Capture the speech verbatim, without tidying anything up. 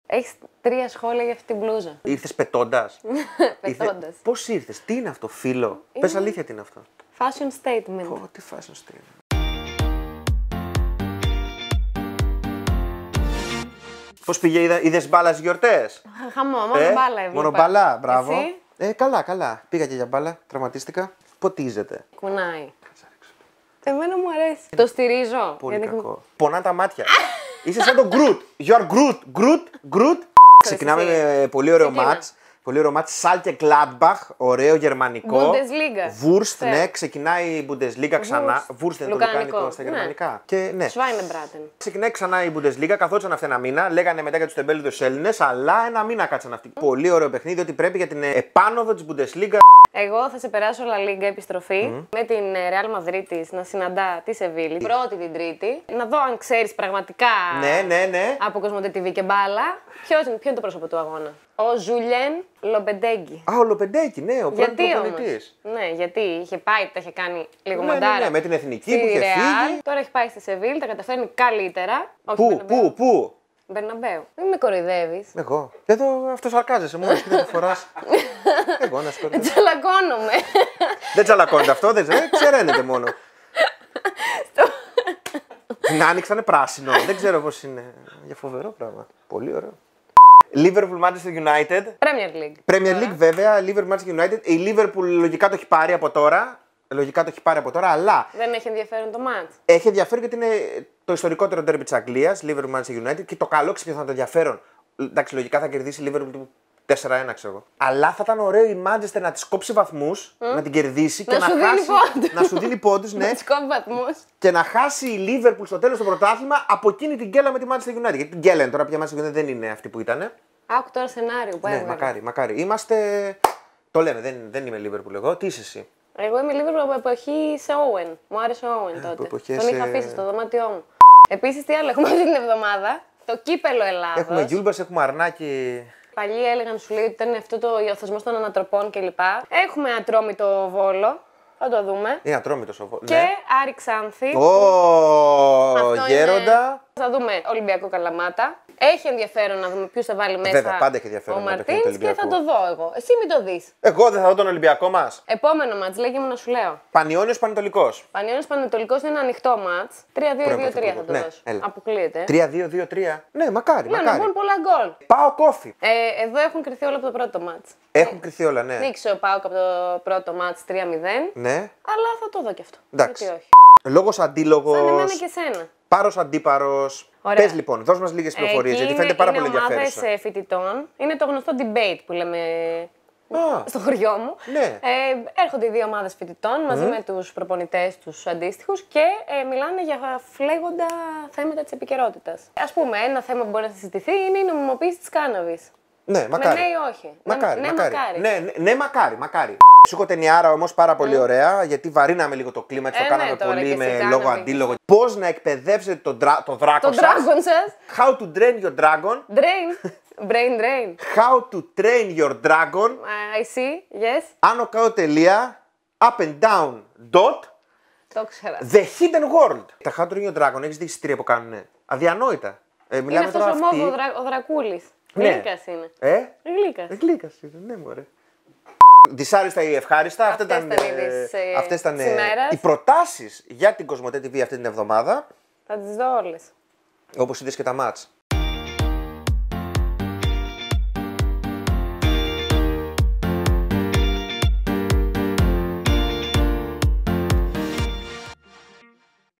Έχεις τρία σχόλια για αυτή την μπλούζα. Ήρθες πετώντας. Πετώντας. Ήρθε... Πώς ήρθες, τι είναι αυτό, φίλο. Είναι... Πες αλήθεια, τι είναι αυτό. Fashion statement. Πω, τι fashion statement. Πώς πήγε, είδα, είδες μπάλα στις γιορτές. Χαμό, μόνο ε, μπάλα έβλεπα. Μόνο μπάλα, μπράβο. Εσύ? Ε, καλά, καλά. Πήγα και για μπάλα, τραυματίστηκα. Ποτίζεται. Κουνάει. Εμένα μου αρέσει. Το στηρίζω. Πολύ γιατί... κακό. Πονά τα μάτια. Είσαι σαν τον Groot. You are Groot. Groot. Groot. Ξεκινάμε με πολύ ωραίο μάτς. Πολύ ωραίο μάτς. Σάλκε Gladbach. Ωραίο γερμανικό. Bundesliga. Wurst, ναι. Ξεκινάει η Bundesliga ξανά. Wurst είναι το λουκάνικο στα γερμανικά. Ναι. Και, ναι. Schweinebraten. Ξεκινάει ξανά η Bundesliga. Καθόντουσαν αυτοί ένα μήνα. Λέγανε μετά για τους τεμπέληδους Έλληνες. Αλλά ένα μήνα κάτσαν αυτοί. Mm. Πολύ ωραίο παιχνίδι. Ότι πρέπει για την επάνωδο της Bundesliga. Εγώ θα σε περάσω La Liga επιστροφή mm. με την Real Madrid να συναντά τη Σεβίλη. Πρώτη την Τρίτη. Να δω αν ξέρεις πραγματικά ναι, ναι, ναι. από Κοσμοτέ τι βι και μπάλα. Ποιος είναι, ποιο είναι το πρόσωπο του αγώνα. Ο Ζουλιέν Λοπεντέγκη. Α, ο Λοπεντέγκη, ναι, ο πρώτος προπονητής. Ναι, γιατί είχε πάει, τα είχε κάνει λίγο ναι, μαντάρα. Ναι, ναι, με την εθνική που είχε φύγει. Τώρα έχει πάει στη Σεβίλη, τα καταφέρνει καλύτερα. Πού, πού, πού. Μπερναμπέου. Μην με κοροϊδεύεις. Εγώ. Εδώ αυτό σαρκάζεσαι μόνο και δεν το φοράς. Εγώ να σκορδεύω. Τσαλακώνομαι. Δεν τσαλακώνεται αυτό, δεν ξεραίνεται μόνο. Την άνοιξανε πράσινο. Δεν ξέρω πώς είναι. Για φοβερό πράγμα. Πολύ ωραίο. Liverpool Manchester United. Premier League. Premier League βέβαια. Liverpool Manchester United. Η Liverpool λογικά το έχει πάρει από τώρα. Λογικά το έχει πάρει από τώρα, αλλά. Δεν έχει ενδιαφέρον το μάτς. Έχει ενδιαφέρον γιατί είναι το ιστορικότερο ντέρμπι της Αγγλίας, Liverpool Manchester United, και το καλό ξυπνιό θα το ενδιαφέρον. Εντάξει, λογικά θα κερδίσει η Liverpool τέσσερα ένα, ξέρω εγώ. Αλλά θα ήταν ωραίο η Manchester να τη κόψει βαθμούς, mm. να την κερδίσει να και σου να χάσει. Πόντους. Να σου δίνει πόντους, ναι. Να της κόβει βαθμούς. Και να χάσει η Liverpool στο τέλος του πρωτάθλημα από εκείνη την γκέλα με τη Manchester United. Γιατί την γκέλα είναι τώρα, πια η Manchester United δεν είναι αυτή που ήταν. Άκου τώρα σενάριο που ναι, μακάρι, μακάρι. Είμαστε. Το λέμε, δεν, δεν είμαι Liverpool εγώ. Τι είσαι εσύ. Εγώ είμαι Liverpool από εποχή σε Owen. Μου άρεσε ο Owen τότε. Τον σε... είχα αφήσει στο δωμάτιό μου. Επίσης, τι άλλο έχουμε αυτή την εβδομάδα. Το κύπελο Ελλάδος. Έχουμε Γιούλμπας, έχουμε Αρνάκι. Παλιοί έλεγαν, σου λέει ότι ήταν αυτό το θεσμός των ανατροπών κλπ. Έχουμε Ατρόμητο Βόλο. Θα το δούμε. Είναι Ατρόμητος ο Βόλο. Και ναι. Άρη Ξάνθη. Ω, γέροντα. Είναι... Θα δούμε Ολυμπιακό Καλαμάτα. Έχει ενδιαφέρον να δούμε ποιους θα βάλει μέσα. Βέβαια, πάντα έχει ενδιαφέρον ο Μαρτίνς και θα το δω εγώ. Εσύ μην το δεις. Εγώ δεν θα δω τον Ολυμπιακό μας. Επόμενο μάτς, λέγε μου να σου λέω. Πανιώνιος Πανετολικός. Πανιώνιος Πανετολικός είναι ένα ανοιχτό μάτς. τρία δύο δύο τρία θα το ναι, δώσω. Έλα. Αποκλείεται. τρία δύο δύο τρία. Ναι, μακάρι. Ναι, μακάρι. να βγουν πολλά γκολ. Πάω κόφι. Ε, εδώ έχουν κρυθεί όλα από το πρώτο μάτς. Έχουν κρυθεί όλα, ναι. Νίξε ο Πάοκ από το πρώτο μάτς τρία μηδέν. Ναι. Αλλά θα το δω κι αυτό. Εντάξει. Γιατί όχι. Λόγος αντίλογος. Σαν εμένα και σένα. Πάρος αντίπαρος. Πες λοιπόν, δώσ' μας λίγες πληροφορίες, γιατί φαίνεται πάρα πολύ ενδιαφέρουσα. Είναι ομάδες φοιτητών. Είναι το γνωστό debate που λέμε Α, στο χωριό μου. Ναι. Ε, έρχονται οι δύο ομάδες φοιτητών μαζί mm. με τους προπονητές τους αντίστοιχους και ε, μιλάνε για φλέγοντα θέματα της επικαιρότητας. Ας πούμε, ένα θέμα που μπορεί να συζητηθεί είναι η νομιμοποίηση της κάναβης. Ναι, μακάρι. Με ναι ή όχι. Μακάρι, ναι, μακάρι. μακάρι. Ναι, ναι, ναι, μακάρι, μακάρι. Σου έχω ταινιάρα όμως πάρα πολύ mm. ωραία, γιατί βαρύναμε λίγο το κλίμα, έτσι ε, το κάναμε ναι, πολύ με κάναμε λόγο αντίλογο. Πώς να εκπαιδεύσετε τον δρα... το δράκο το σας. dragon σας. How to train your dragon. Drain. Brain drain. How to train your dragon. Uh, I see, yes. Άνω κάτω τελεία, up and down, dot. Το ξέρα. The hidden world. Τα How to train your dragon, έχεις δει εισιτήρια που κάνουνε. Αδιανόητα. Ε, είναι αυτός ο μόβο ο, δρα... ο Δρακούλης. Ναι. Γλύκας είναι. Ε? Γλύκας. Γλύκας είναι, ναι μωρέ. Δυσάρεστα ή ευχάριστα, αυτές ήταν, ήταν, ε, αυτές ήταν ε, οι προτάσεις για την Κοσμοτέ τι βι αυτή την εβδομάδα. Θα τις δω όλες. Όπως είδες και τα μάτς.